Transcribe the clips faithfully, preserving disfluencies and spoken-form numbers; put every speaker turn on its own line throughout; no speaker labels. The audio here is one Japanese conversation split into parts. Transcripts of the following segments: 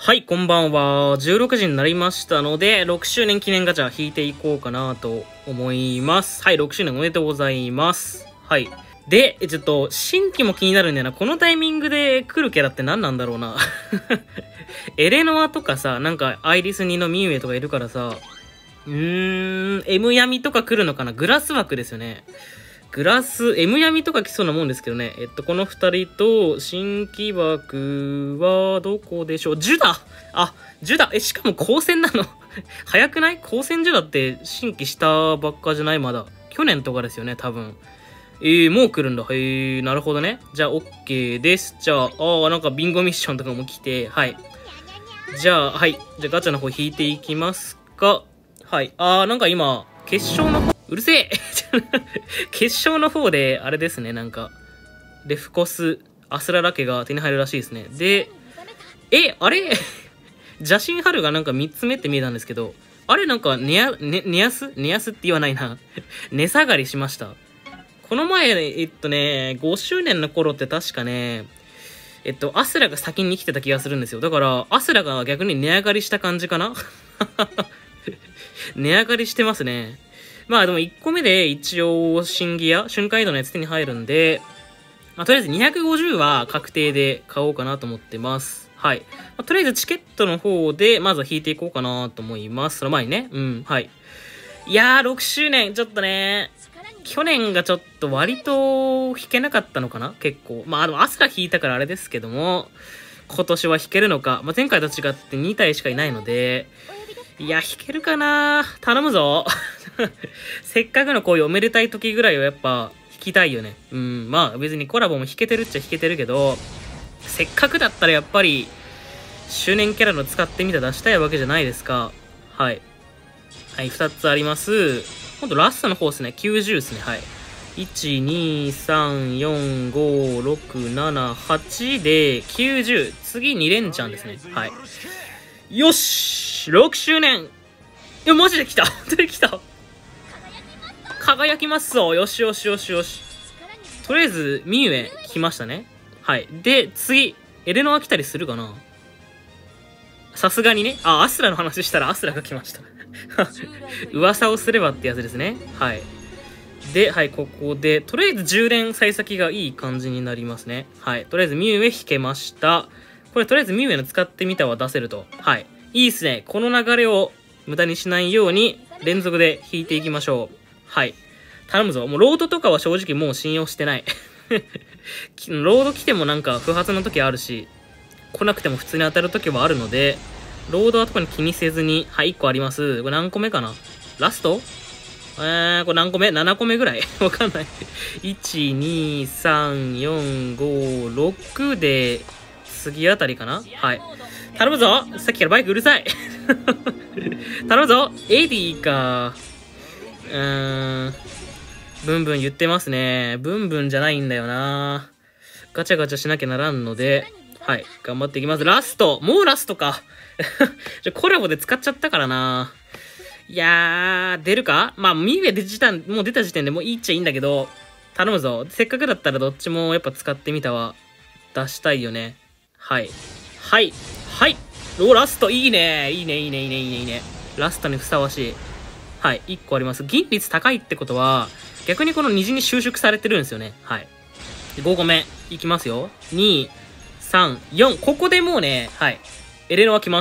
はい、こんばんは。じゅうろくじになりましたので、ろくしゅうねん記念ガチャ引いていこうかなと思います。はい、ろくしゅうねんおめでとうございます。はい。で、ちょっと、新規も気になるんだよな。このタイミングで来るキャラって何なんだろうな。エレノアとかさ、なんか、アイリスにのミウエとかいるからさ、うーん、M 闇とか来るのかな。グラス枠ですよね。グラス、M 闇とか来そうなもんですけどね。えっと、この二人と、新規枠は、どこでしょう。ジュダあ、ジュダえ、しかも光線なの早くない光線ジュダって新規したばっかじゃないまだ。去年とかですよね、多分。えー、もう来るんだ。へえー、なるほどね。じゃあ、OK です。じゃあ、あー、なんかビンゴミッションとかも来て、はい。じゃあ、はい。じゃあ、ガチャの方引いていきますか。はい。あー、なんか今、決勝の方、うるせえ決勝の方で、あれですね、なんか、レフコス、アスララ家が手に入るらしいですね。で、え、あれ邪神春がなんかみっつめって見えたんですけど、あれなんか、ねや、ね、ねやすねやすって言わないな。値下がりしました。この前、えっとね、ごしゅうねんの頃って確かね、えっと、アスラが先に来てた気がするんですよ。だから、アスラが逆に値上がりした感じかな値上がりしてますね。まあでもいっこめで一応、新ギア、瞬間移動のやつ手に入るんで、まあとりあえずにひゃくごじゅうは確定で買おうかなと思ってます。はい。まあ、とりあえずチケットの方で、まずは引いていこうかなと思います。その前にね。うん、はい。いやー、ろくしゅうねん、ちょっとね、去年がちょっと割と引けなかったのかな結構。まあでもアスラ引いたからあれですけども、今年は引けるのか。まあ前回と違ってに体しかいないので、いや、引けるかな頼むぞ。せっかくのこういうおめでたい時ぐらいはやっぱ引きたいよね。うん、まあ別にコラボも引けてるっちゃ引けてるけど、せっかくだったらやっぱり、周年キャラの使ってみた出したいわけじゃないですか。はい。はい、ふたつあります。ほんとラストの方ですね。きゅうじゅうですね。はい。いち、に、さん、よん、ご、ろく、なな、はちできゅうじゅう。次に連チャンですね。はい。よし !ろくしゅうねんいや、マジで来た本当に来た輝きますぞよしよしよしよし。とりあえず、ミウエ来ましたね。はい。で、次、エレノア来たりするかなさすがにね。あ、アスラの話したらアスラが来ました。噂をすればってやつですね。はい。で、はい、ここで、とりあえずじゅう連幸先がいい感じになりますね。はい。とりあえずミウエ引けました。これとりあえずミウエの使ってみたは出せると。はい。いいっすね。この流れを無駄にしないように連続で引いていきましょう。はい。頼むぞ。もうロードとかは正直もう信用してない。ロード来てもなんか不発の時あるし、来なくても普通に当たる時はあるので、ロードは特に気にせずに、はい、いっこあります。これ何個目かなラストえー、これ何個目 ?なな 個目ぐらいわかんない。いち、に、さん、よん、ご、ろくで、次あたりかなはい。頼むぞさっきからバイクうるさい頼むぞエディか。うーん。ブンブン言ってますね。ブンブンじゃないんだよな。ガチャガチャしなきゃならんので、はい。頑張っていきます。ラストもうラストかじゃ、コラボで使っちゃったからな。いやー、出るかまあ、ミウエ出た、もう出た時点でもういいっちゃいいんだけど、頼むぞ。せっかくだったらどっちもやっぱ使ってみたわ。出したいよね。はい。はい。はい。お、ラスト、いいね。いいね、いいね、いいね、いいね、いいね。ラストにふさわしい。はい。いっこあります。銀率高いってことは、逆にこの虹に収縮されてるんですよね。はい。ごこめ。いきますよ。に、さん、よん。ここでもうね、はい。エレノア来ます。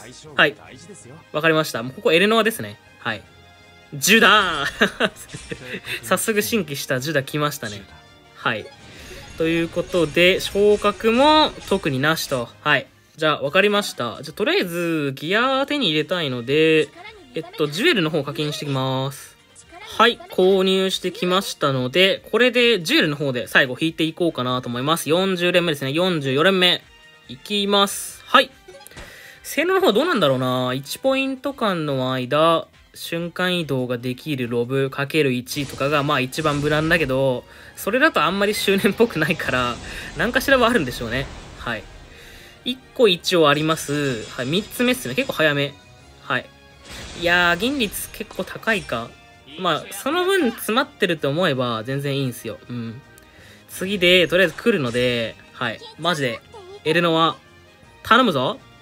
はい。わかりました。もうここエレノアですね。はい。ジュダー早速新規したジュダ来ましたね。はい。ということで、昇格も特になしと。はい。じゃあ、わかりました。じゃあ、とりあえず、ギア手に入れたいので、えっと、ジュエルの方課金してきます。はい。購入してきましたので、これでジュエルの方で最後引いていこうかなと思います。よんじゅう連目ですね。よんじゅうよ連目。いきます。はい。性能の方どうなんだろうな ?いち ポイント間の間、瞬間移動ができるロブ かけるいち とかがまあ一番無難だけど、それだとあんまり周年っぽくないから、何かしらはあるんでしょうね。はい。いっこ一応あります。はい。みっつめっすね。結構早め。はい。いやー、銀率結構高いか。まあ、その分詰まってると思えば全然いいんすよ。うん。次で、とりあえず来るので、はい。マジで、エレノア、頼むぞ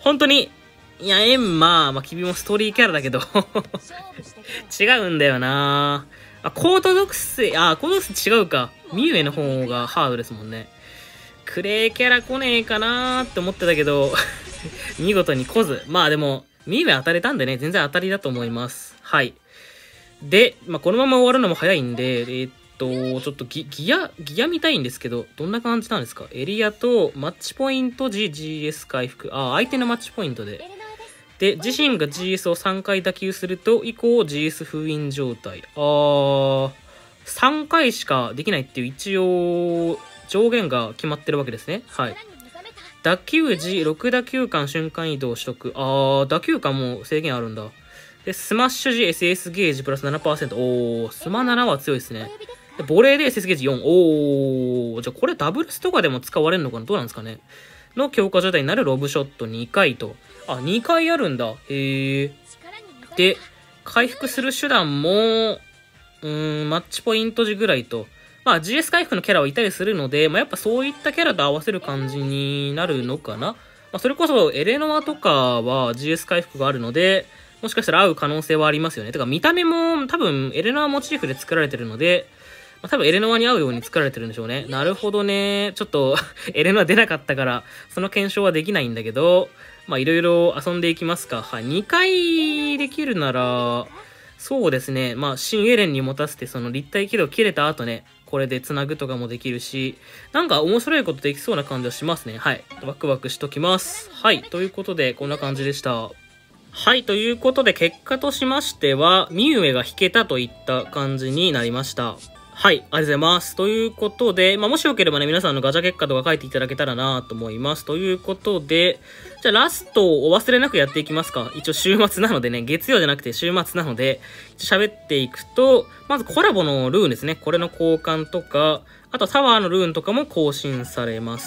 本当に、いや、エンマ、まあ、君もストーリーキャラだけど、違うんだよなあ、コート属性、あ、コート属性違うか。ミュウエの方がハードですもんね。クレイキャラ来ねえかなーって思ってたけど、見事に来ず。まあでも、ミュウエ当たれたんでね、全然当たりだと思います。はい。で、まあ、このまま終わるのも早いんで、えー、っと、ちょっとギギア、ギア見たいんですけど、どんな感じなんですか？エリアとマッチポイント時 ジーエス 回復。あ、相手のマッチポイントで。で、自身が ジーエス をさんかい打球すると、以降 ジーエス 封印状態。あー、さんかいしかできないっていう一応、上限が決まってるわけですね。はい。打球時、ろく打球間瞬間移動取得。あー、打球間も制限あるんだ。で、スマッシュ時 エスエス ゲージプラス ななパーセント。おー、スマななは強いですね。で、ボレーで エスエス ゲージよん。おー、じゃあこれダブルスとかでも使われるのかな？どうなんですかね？の強化状態になるロブショットにかいと。あ、にかいあるんだ。へえ。で、回復する手段も、うーん、マッチポイント時ぐらいと。まあ ジーエス 回復のキャラはいたりするので、まあやっぱそういったキャラと合わせる感じになるのかな。まあそれこそエレノアとかは ジーエス 回復があるので、もしかしたら合う可能性はありますよね。てか見た目も多分エレノアモチーフで作られてるので、まあ、多分エレノアに合うように作られてるんでしょうね。なるほどね。ちょっとエレノア出なかったから、その検証はできないんだけど、まあいろいろ遊んでいきますか。はい。にかいできるなら、そうですね。まあ新エレンに持たせてその立体軌道切れた後ね、これで繋ぐとかもできるし、なんか面白いことできそうな感じはしますね。はい。ワクワクしときます。はい。ということで、こんな感じでした。はい。ということで、結果としましては、ミュウエが引けたといった感じになりました。はい。ありがとうございます。ということで、まあ、もしよければね、皆さんのガチャ結果とか書いていただけたらなと思います。ということで、じゃあラストをお忘れなくやっていきますか。一応週末なのでね、月曜じゃなくて週末なので、喋っていくと、まずコラボのルーンですね。これの交換とか、あとタワーのルーンとかも更新されます。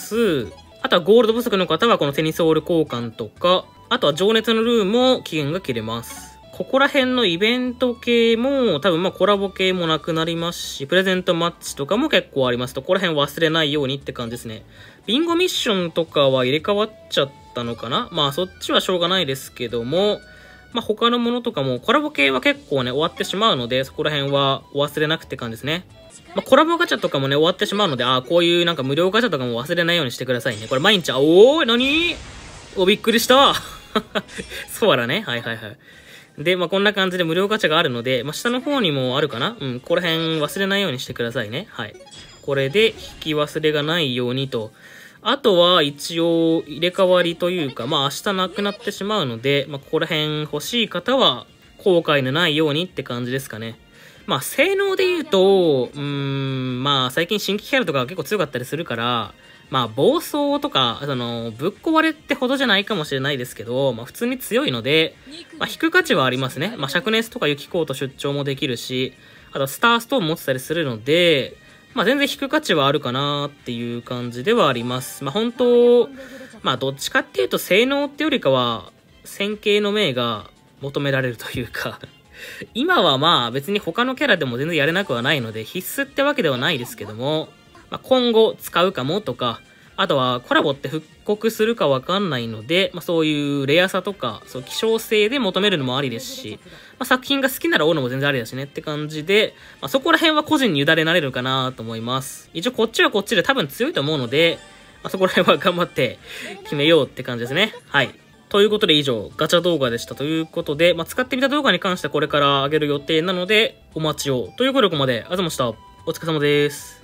あとはゴールド不足の方はこのテニスオール交換とか、あとは情熱のルーンも期限が切れます。ここら辺のイベント系も多分まあコラボ系もなくなりますし、プレゼントマッチとかも結構あります。とここら辺忘れないようにって感じですね。ビンゴミッションとかは入れ替わっちゃったのかな？まあそっちはしょうがないですけども、まあ他のものとかもコラボ系は結構ね終わってしまうので、そこら辺はお忘れなくって感じですね。まあ、コラボガチャとかもね終わってしまうので、ああこういうなんか無料ガチャとかも忘れないようにしてくださいね。これ毎日、あ、おーい、なに？お、びっくりしたそうだね。はいはいはい。で、まあ、こんな感じで無料ガチャがあるので、まあ、下の方にもあるかな？うん、ここら辺忘れないようにしてくださいね。はい。これで引き忘れがないようにと。あとは一応入れ替わりというか、まあ明日なくなってしまうので、まあここら辺欲しい方は後悔のないようにって感じですかね。まあ性能で言うと、うーん、まあ最近新規キャラとかが結構強かったりするから、まあ暴走とか、その、ぶっ壊れってほどじゃないかもしれないですけど、まあ普通に強いので、まあ引く価値はありますね。まあ灼熱とか雪コート出張もできるし、あとスターストーン持ってたりするので、まあ全然引く価値はあるかなっていう感じではあります。まあ本当、まあどっちかっていうと性能ってよりかは、線形の命が求められるというか、今はまあ別に他のキャラでも全然やれなくはないので必須ってわけではないですけども、まあ、今後使うかもとか、あとはコラボって復刻するかわかんないので、まあ、そういうレアさとか、そう希少性で求めるのもありですし、まあ、作品が好きなら追うのも全然ありだしねって感じで、まあ、そこら辺は個人に委ねられるかなと思います。一応こっちはこっちで多分強いと思うので、まあ、そこら辺は頑張って決めようって感じですね。はい。ということで以上、ガチャ動画でしたということで、まあ、使ってみた動画に関してはこれから上げる予定なので、お待ちを。ということでここまで、ありがとうございました。お疲れ様です。